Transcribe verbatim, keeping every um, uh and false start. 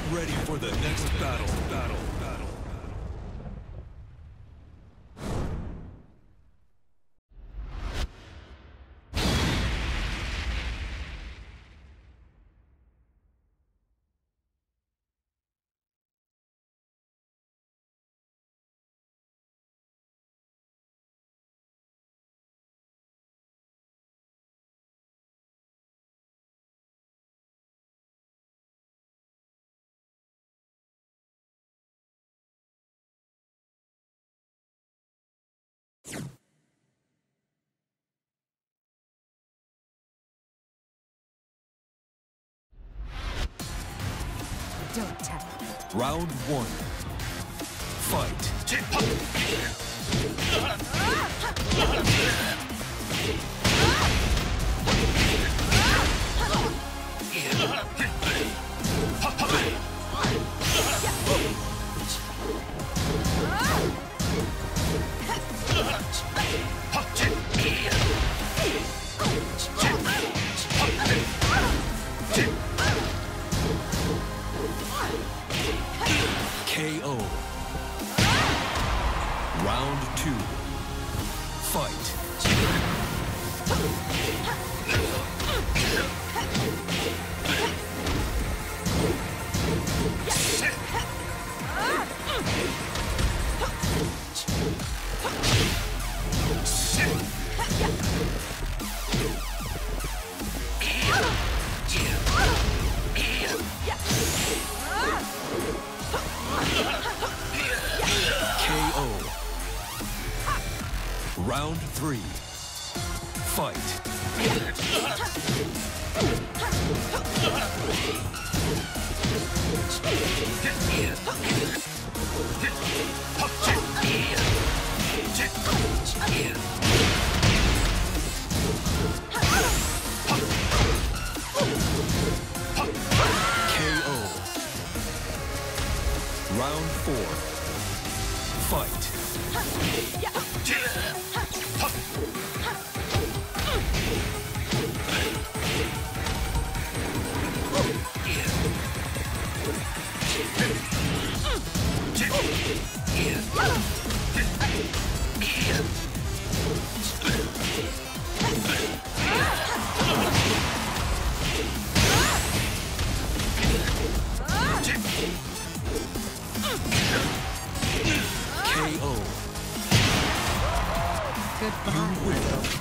ready for the next battle. Battle. Battle. Don't tell. Round one. Fight. K O. Round two. Fight. K O. Round three. Fight. K O. Round four. Fight. K O. Goodbye. You win.